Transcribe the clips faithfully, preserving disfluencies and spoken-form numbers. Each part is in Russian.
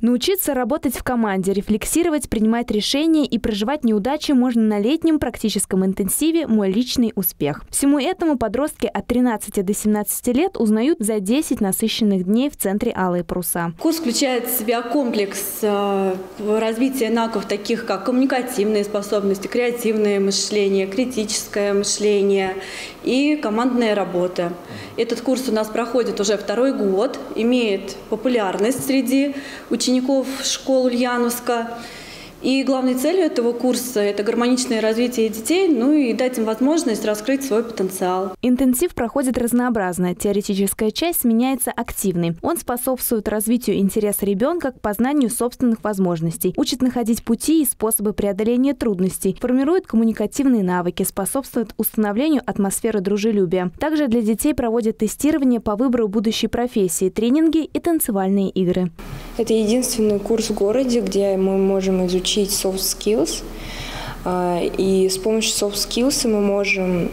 Научиться работать в команде, рефлексировать, принимать решения и проживать неудачи можно на летнем практическом интенсиве «Мой личный успех». Всему этому подростки от тринадцати до семнадцати лет узнают за десять насыщенных дней в центре «Алые паруса». Курс включает в себя комплекс развития навыков, таких как коммуникативные способности, креативное мышление, критическое мышление и командная работа. Этот курс у нас проходит уже второй год, имеет популярность среди учеников школ Ульяновска. И главной целью этого курса – это гармоничное развитие детей, ну и дать им возможность раскрыть свой потенциал. Интенсив проходит разнообразно. Теоретическая часть сменяется активной. Он способствует развитию интереса ребенка к познанию собственных возможностей, учит находить пути и способы преодоления трудностей, формирует коммуникативные навыки, способствует установлению атмосферы дружелюбия. Также для детей проводят тестирование по выбору будущей профессии, тренинги и танцевальные игры. Это единственный курс в городе, где мы можем изучить soft skills. И с помощью soft skills мы можем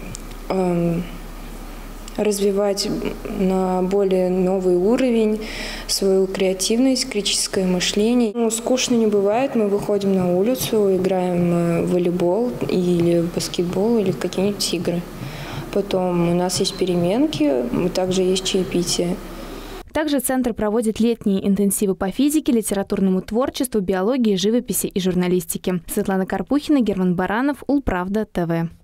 развивать на более новый уровень свою креативность, критическое мышление. Ну, скучно не бывает, мы выходим на улицу, играем в волейбол или в баскетбол или в какие-нибудь игры. Потом у нас есть переменки, также есть чаепитие. Также Центр проводит летние интенсивы по физике, литературному творчеству, биологии, живописи и журналистике. Светлана Карпухина, Герман Баранов, Улправда, ТВ.